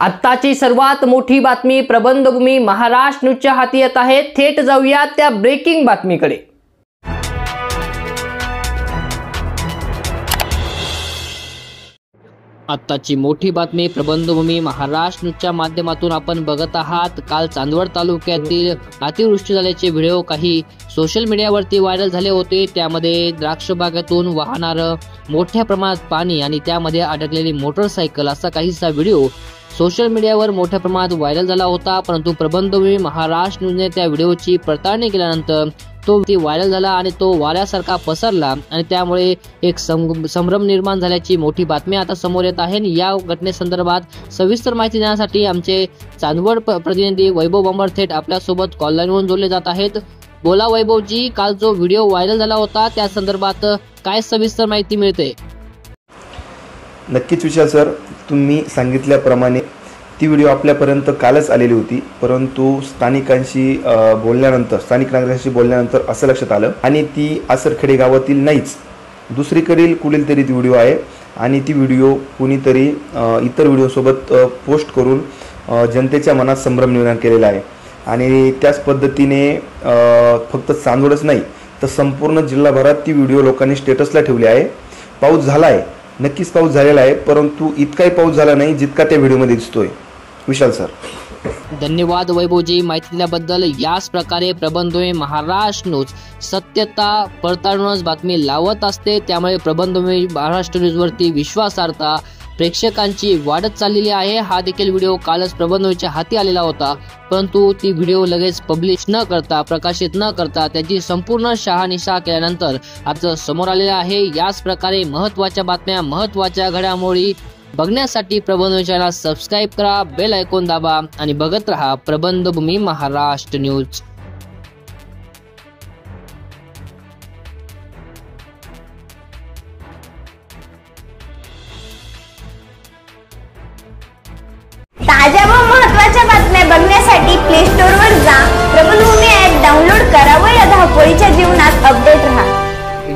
आत्ताची सर्वात मोठी बातमी प्रबंधभूमी महाराष्ट्र न्यूजच्या हाती येत आहे। थेट जाऊया त्या ब्रेकिंग बातमीकडे। आत्ताची मोठी बातमी प्रबंधभूमी महाराष्ट्र न्यूजच्या माध्यमातून आपण बघत आहात। काल चांदवड तालुक्यातील अतिवृष्टी झाल्याचे व्हिडिओ काही सोशल मीडियावरती व्हायरल झाले होते। त्यामध्ये द्राक्ष बागेतून वाहणारं मोठ्या प्रमाणात पाणी आणि त्यामध्ये अडकलेली मोटरसायकल असा काहीसा व्हिडिओ सोशल मीडियावर मोठ्या प्रमाणात व्हायरल झाला होता। परंतु प्रबंधभूमी महाराष्ट्र न्यूजने त्या व्हिडिओची पडताळणी केल्यानंतर तो व्हायरल झाला आणि तो वाऱ्यासारखा पसरला आणि त्यामुळे एक संभ्रम निर्माण झाल्याची मोठी बातमी आता समोर येत आहे। या घटनेसंदर्भात सविस्तर माहिती देण्यासाठी आमचे चांदवड प्रतिनिधी वैभव बांबर थेट आपल्या सोबत कॉल लाईनवरून जोडले जात आहेत। बोला वैभवजी, काल जो व्हिडिओ व्हायरल झाला होता त्या संदर्भात काय सविस्तर माहिती मिळते? नक्कीच विशाल सर, तुम्ही सांगितल्याप्रमाणे ती व्हिडिओ आपल्यापर्यंत कालच आलेली होती, परंतु स्थानिक नागरिकांशी बोलल्यानंतर असं लक्षात आलं आणि ती आसरखेडे गावातील नाहीच, दुसरीकडील कुठील तरी ती व्हिडिओ आहे आणि ती व्हिडिओ कुणीतरी इतर व्हिडिओसोबत पोस्ट करून जनतेच्या मनात संभ्रम निर्माण केलेला आहे। आणि त्याच पद्धतीने फक्त चांदवडच नाही तर संपूर्ण जिल्हाभरात ती व्हिडिओ लोकांनी स्टेटसला ठेवली आहे। पाऊस झाला आहे, नक्कीच पाऊस झालेला आहे, परंतु इतकाही पाऊस झाला नाही जितका त्या व्हिडिओमध्ये दिसतोय। विशाल सर, धन्यवाद वैभवजी माहिती दिल्याबद्दल। याच प्रकारे प्रबंधभूमी महाराष्ट्र न्यूज सत्यता पडताळूनच बातमी लावत असते, त्यामुळे प्रबंधभूमी महाराष्ट्र न्यूजवरती विश्वासार्हता प्रेक्षकांची वाढत चाललेली आहे। हा देखील व्हिडिओ कालच प्रबंधभूमीच्या हाती आलेला होता, परंतु ती व्हिडिओ लगेच पब्लिश न करता प्रकाशित न करता त्याची संपूर्ण शहानिशा केल्यानंतर आता समोर आलेला आहे। याच प्रकारे महत्त्वाच्या बातम्या महत्त्वाच्या घडामोडी बघण्यासाठी प्रबंधभूमी चॅनल सबस्क्राइब करा, बेल आयकॉन दाबा आणि बघत रहा प्रबंधभूमी महाराष्ट्र न्यूज।